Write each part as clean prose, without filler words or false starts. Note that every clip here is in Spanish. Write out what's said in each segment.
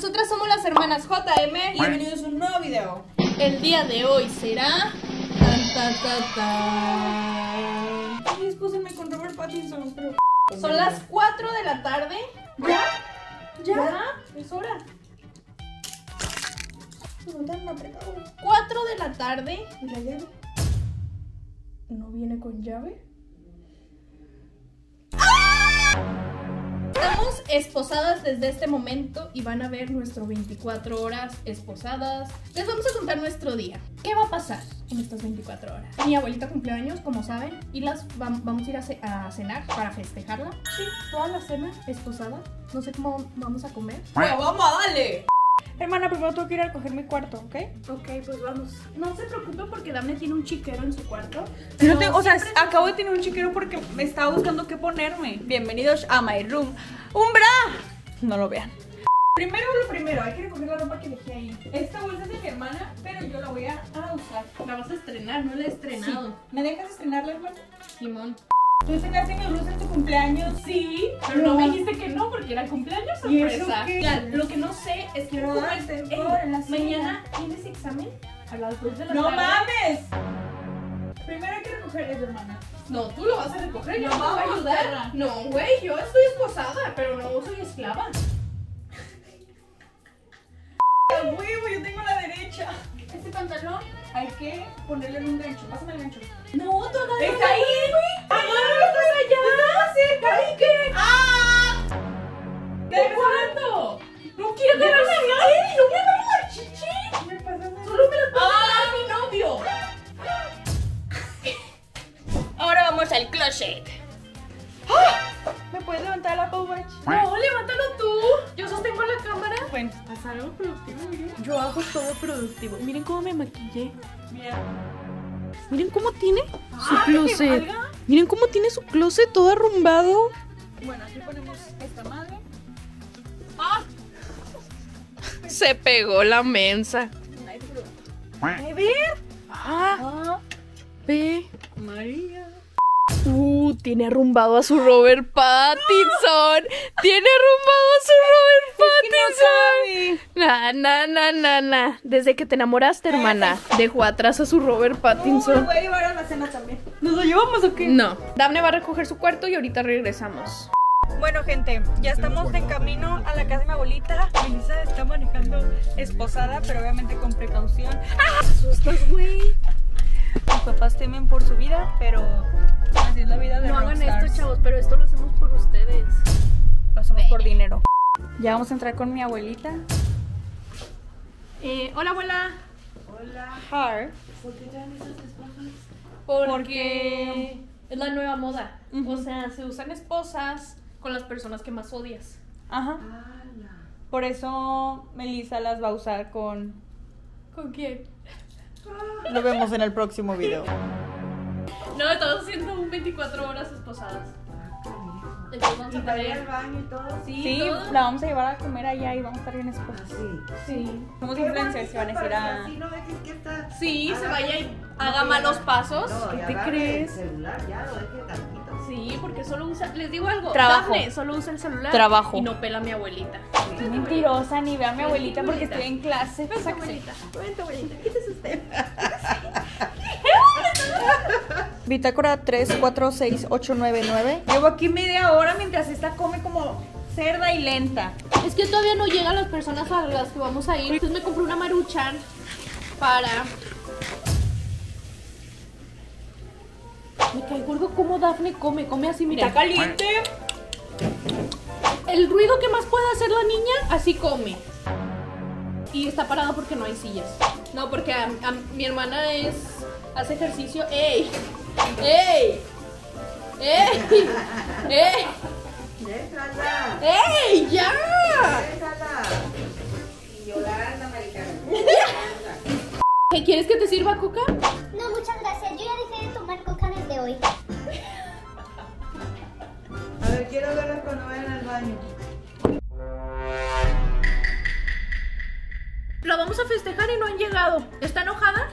Nosotras somos las hermanas JM y bienvenidos a un nuevo video. El día de hoy será... Ay, excúsenme con Robert Pattinson, pero... Son las 4 de la tarde. ¿Ya? ¿Ya? Es hora. No tan apretado. 4 de la tarde. ¿Y la llave? ¿No viene con llave? Estamos esposadas desde este momento y van a ver nuestro 24 horas esposadas. Les vamos a contar nuestro día. ¿Qué va a pasar en estas 24 horas? Mi abuelita cumpleaños, como saben, y vamos a ir a cenar para festejarla. Sí, toda la cena esposada. No sé cómo vamos a comer. Bueno, vamos a darle. Hermana, primero tengo que ir a recoger mi cuarto, ¿ok? Ok, pues vamos. No se preocupe porque Dafne tiene un chiquero en su cuarto. No tengo, o sea, acabo de tener un chiquero porque me estaba buscando qué ponerme. Bienvenidos a my room. ¡Un bra! No lo vean. Primero lo primero, hay que recoger la ropa que dejé ahí. Esta bolsa es de mi hermana, pero yo la voy a usar. La vas a estrenar, no la he estrenado. Sí. ¿Me dejas estrenarla, hermana? Simón. ¿Tú estrenaste mi blusa en tu cumpleaños? Sí, pero no me dijiste que no porque era cumpleaños ¿Y sorpresa. eso qué? Ya, lo que no sé es que Quiero darte en la cena. mañana tienes examen a las 2 de la ¡No tarde. mames! Primero hay que recoger eso, hermana. No, tú lo vas a recoger, yo No, no te voy a vamos, ayudar. perra. No, güey, yo estoy esposada, pero no soy esclava. ¡A huevo! Yo tengo la derecha. Este pantalón. Hay que ponerle en un gancho. Pásame el gancho. No, tú agarras. ¡Está ahí! ¡Agárralo, estás allá! ¡Ay, qué! ¡Ah! ¿De cuándo? No quiero agarrar la ¡Ay, no me agarres la chichi! ¿Me pasas? Solo me las puedo dar a mi novio. Ahora vamos al closet. ¿Me puedes levantar el Apple Watch? No, levántalo tú. Yo sostengo la cámara. Bueno, Haz algo productivo, miren. Yo hago todo productivo. Miren cómo me maquillé. mira. Miren cómo tiene su ¡Ah, closet. que valga! Miren cómo tiene su closet todo arrumbado. Bueno, aquí ponemos esta madre. Se pegó la mensa. A ver. Ve. María. Tiene arrumbado a su Robert Pattinson. Tiene arrumbado a su Robert Pattinson. Nah. Desde que te enamoraste, hermana, dejó atrás a su Robert Lo Pattinson. voy a llevar a la cena también. ¿Nos lo llevamos o qué? No. Dafne va a recoger su cuarto y ahorita regresamos. Bueno, gente, ya estamos de camino a la casa de mi abuelita. Melissa está manejando esposada, pero obviamente con precaución. ¡Ah! ¿Asustas, güey? Mis papás temen por su vida, pero así es la vida de No hagan rockstars. esto, chavos, pero esto lo hacemos por ustedes. Lo hacemos por dinero. Ya vamos a entrar con mi abuelita. Hola, abuela. Har. ¿Por qué traen esas esposas? Porque es la nueva moda. Ujú. O sea, se usan esposas con las personas que más odias. Ajá. Por eso Melissa las va a usar con... ¿Con quién? Lo vemos en el próximo video. No, estamos haciendo un 24 horas esposadas. Entonces vamos a tener... baño y todo. Sí, todo. la vamos a llevar a comer allá y vamos a estar bien esposas. Sí. Somos influencers, van a decir a... Así no dejes que esta... Sí, se vaya y haga malos pasos. No, ¿Qué y te agarre crees? El celular ya lo deje tantito. Sí, porque solo usa... Les digo algo. Trabajo. Dafne solo usa el celular. Trabajo. Y no pela a mi abuelita. Qué mentirosa, ni ve a mi abuelita porque estoy en clase. Vente, abuelita. Vente, abuelita. Quítese usted. Bitácora 346899. Llevo aquí media hora mientras esta come como cerda y lenta. Es que todavía no llegan las personas a las que vamos a ir. Entonces me compré una Maruchan para... Me cae gordo cómo Dafne come así, mira. Está caliente. El ruido que más puede hacer la niña, así come. Y está parada porque no hay sillas. No, porque mi hermana hace ejercicio. ¡Ey! ¡Ey! ¡Ey! ¡Ey! Déjala. ¡Ey! ¡Ya! Déjala. Y Yolanda, americana. ¿Qué quieres que te sirva coca? No, muchas gracias. Yo ya dejé de tomar coca desde hoy. A ver, quiero verlos cuando vayan al baño. La vamos a festejar y no han llegado. ¿Está enojada?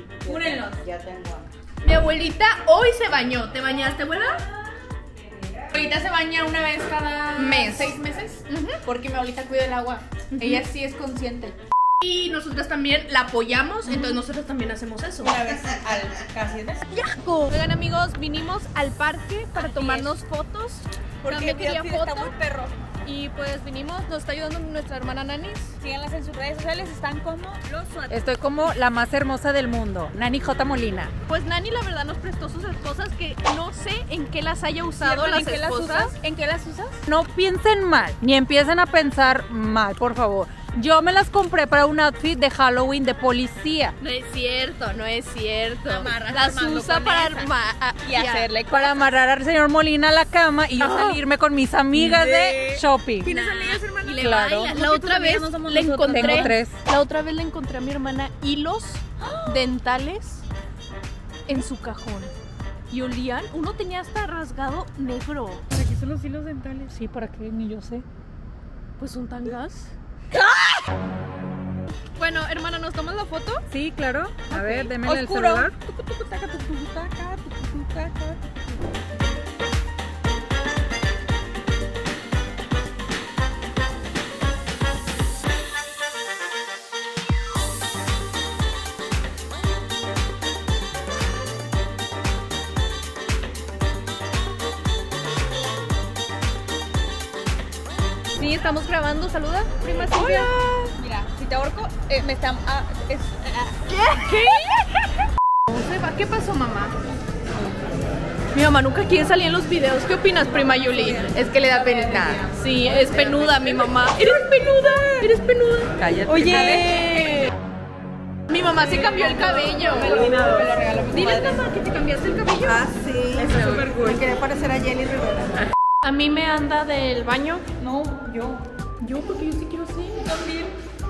Únenlos. Ya tengo hambre. Mi abuelita hoy se bañó. ¿Te bañaste, abuela? Ahorita se baña una vez cada Mes. 6 meses, porque mi abuelita cuida el agua. Ella sí es consciente. Y nosotras también la apoyamos, entonces nosotros también hacemos eso. Una vez al casi mes. Oigan amigos, vinimos al parque para tomarnos fotos. Porque También quería está foto. muy perro. Y pues vinimos, nos está ayudando nuestra hermana Nanis. Síganlas en sus redes sociales, están como los Swat. Estoy como la más hermosa del mundo, Nani J. Molina. Pues Nani la verdad nos prestó sus esposas que no sé en qué las haya usado las ¿En qué las esposas. usas? ¿En qué las usas? No piensen mal, ni empiecen a pensar mal, por favor. Yo me las compré para un outfit de Halloween de policía. No es cierto, no es cierto. Amarras las armando usa con para esa. y hacerle Para amarrar al señor Molina a la cama y yo salirme con mis amigas de shopping. ¿Tienes amigas, hermana? Y le Claro. baila. ¿Cómo La que tus otra amigas vez no somos le nosotras? encontré. Tengo 3. La otra vez le encontré a mi hermana hilos dentales en su cajón. Y olían, uno tenía hasta rasgado negro. ¿Para qué son los hilos dentales? Sí, ¿para qué? Ni yo sé. Pues un tangas. Bueno, hermana, ¿nos tomas la foto? Sí, claro. A ver, deme el Oscuro. celular. Sí, estamos grabando. Saluda, prima Silvia. Mira, si te ahorco, me están... ¿Qué pasó, mamá? Mi mamá nunca quiere salir en los videos. ¿Qué opinas, prima Yuli? Es que le da pena. Sí, es penuda mi mamá. ¡Eres penuda! ¡Eres penuda! Cállate. Oye, mi mamá se cambió el cabello. Me lo regaló mi Diles, madre. mamá, que te cambiaste el cabello. Ah, sí. Eso es súper cool. Me quería parecer a Jenny Rivera. A mí me anda del baño. No, yo. Yo, porque yo sí quiero ser. También.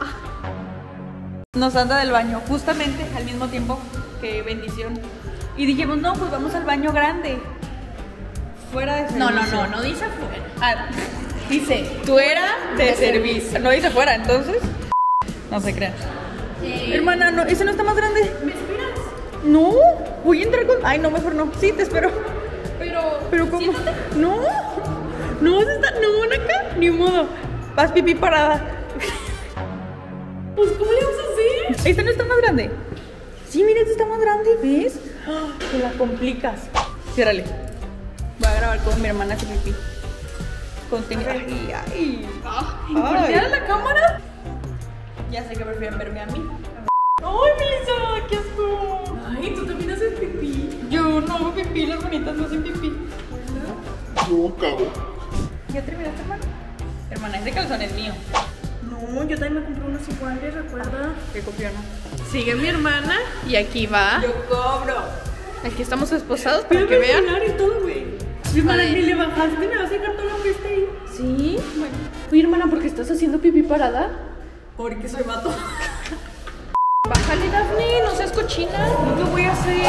Nos anda del baño, justamente al mismo tiempo que bendición. Y dijimos, no, pues vamos al baño grande. Fuera de servicio. no dice fuera. Ah, dice, fuera de servicio. No dice fuera, entonces. No se crean. Hermana, no, ese no está más grande. ¿Me esperas? No, voy a entrar con. Ay, no, mejor no. Sí, te espero. Pero ¿cómo? siéntate. No, no vas a estar. No, acá. Ni modo. Vas pipí parada. Pues, ¿cómo le vamos a hacer? Este no está más grande. Sí, mira, este está más grande, ¿ves? ¡Ah! Te la complicas. Ciérrale. Voy a grabar con mi hermana hace pipí. Contenido. Ay, ay. ¿Voltear a la cámara? Ya sé que prefieren verme a mí. ¡Ay, Melissa! ¡Qué asco! Ay, tú también haces pipí. Yo no hago pipí, las bonitas no hacen pipí. Yo cago. ¿Ya terminaste, hermana? Hermana, ese calzón es mío. No, yo también me compré unos iguales, recuerda. Qué copiona. Sigue mi hermana y aquí va. Yo cobro. Aquí estamos esposados para que vean. y todo, güey. Mi hermana, Ay. ni le bajaste, me vas a sacar todo lo que está ahí. ¿Sí? Oye, hermana, ¿por qué estás haciendo pipí parada? Porque soy vato. Bájale, Daphne, no seas cochina. No lo voy a hacer.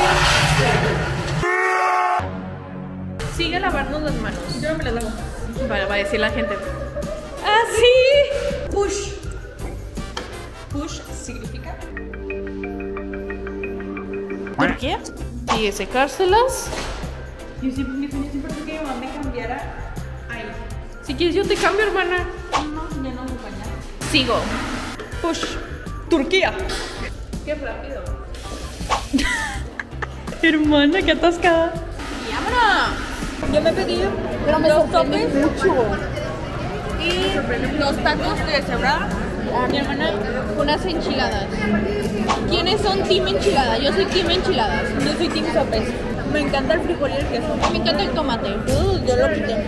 Sigue lavarnos las manos. Yo no me las lavo. Va a decir la gente. ¡Ah, sí! Push. Push significa. ¿Por qué? Sigue secárselas. Yo siempre pensé que mi mamá me cambiara ahí. Si quieres, yo te cambio, hermana. No, ya no me bañar. Sigo. Push. Turquía. Qué rápido. Hermana, qué atascada. Y vámonos. Yo me pedí dos topes y dos tacos de cebrada. Mi hermana, Unas enchiladas. ¿Quiénes son team enchilada? Yo soy team enchiladas. yo soy team sopes. Me encanta el frijol y el queso. A mí me encanta el tomate. Yo lo quité.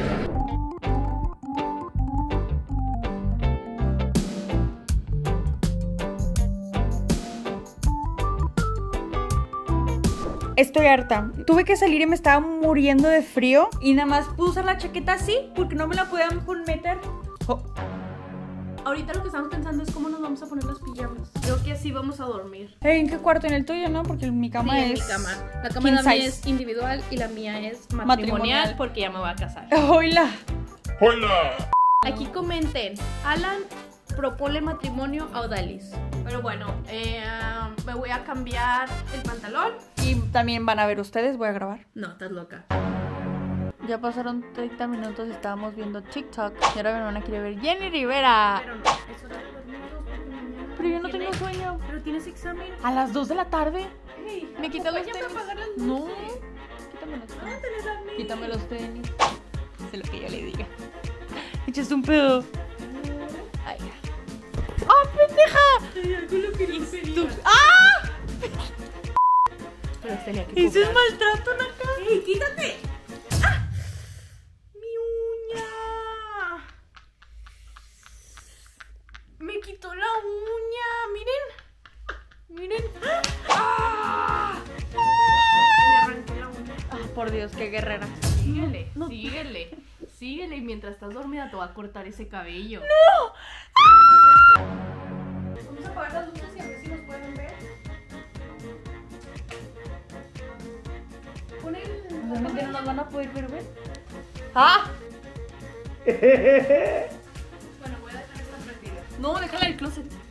Estoy harta. Tuve que salir y me estaba muriendo de frío. Y nada más pude usar la chaqueta así porque no me la podían meter. Oh. Ahorita lo que estamos pensando es cómo nos vamos a poner las pijamas. Creo que así vamos a dormir. ¿En qué cuarto? En el tuyo, ¿no? Porque mi cama Sí, es. en mi cama. La cama king de la mía size. es individual y la mía es matrimonial, Matrimonial. porque ya me voy a casar. Hola. ¡Hola! Aquí comenten, Alan propone matrimonio a Odalis. Pero bueno, me voy a cambiar el pantalón. Y también van a ver ustedes, voy a grabar. No, estás loca. Ya pasaron 30 minutos, estábamos viendo TikTok y ahora mi hermana quiere ver Jenny Rivera. Pero no, eso te dormidos porque mañana. Pero yo no tengo sueño. Pero tienes examen. A las 2 de la tarde. Hey, Me quita los acompáñame a tenis. apagar las No, luces. quítame los tenis. Ándeles a mí. Quítame los tenis. Sé lo que yo le diga. Echaste un pedo. Ay. ¡Ah, pendeja! ¡Ah! Pero tenía que Eso es maltrato, Naka. ¡Ey, quítate! ¡Ah! ¡Mi uña! ¡Me quitó la uña! ¡Miren! ¡Miren! ¡Ah! Me arranqué la uña. Ah, por Dios, qué guerrera. Síguele, síguele. Síguele y mientras estás dormida te va a cortar ese cabello. Vamos a apagar las luces y a ver si nos pueden ver. Pon el... Obviamente no nos van a poder ver, ¿ves? ¡Ah! Bueno, voy a dejar esta prendida. No, déjala en el closet.